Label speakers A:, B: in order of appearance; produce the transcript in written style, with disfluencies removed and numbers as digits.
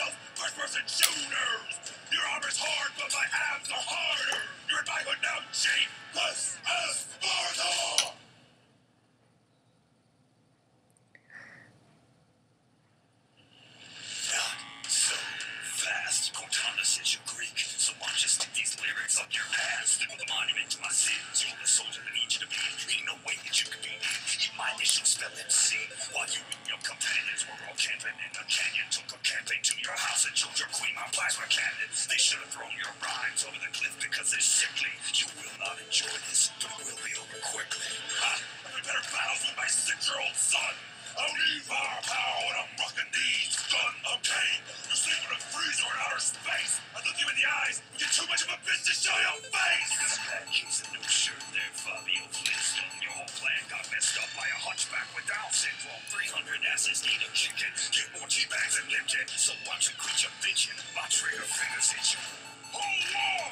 A: yourself first-person shooters. Your armor's hard, but my abs are harder. You're in my hood now, Chief. This is Sparta. So fast. Cortana says you're Greek, so why don't you stick these lyrics up your ass? Stick with a monument to my sins. You're the soldier that needs you to be. Ain't no way that you can be. Eat my initials, spell MC. While you and your companions were all camping in a canyon. Took a campaign to your house and killed your queen, my plasma cannon. They should have thrown your rhymes over the cliff because they're sickly. You will not enjoy this, but it will be over quickly. I've better battles with my 6-year-old son. I don't need firepower when I'm rocking these guns, okay? You're sleeping in a freezer in outer space. I look you in the eyes, you get too much of a bitch to show your face. This bad kid's a new shirt there, Fabio Flintstone. Your whole plan got messed up by a hunchback with Down syndrome. 300 asses need a kicking. Get more T-bags and lick it. So why don't you quit your bitching? My trigger fingers hit you. Hold on!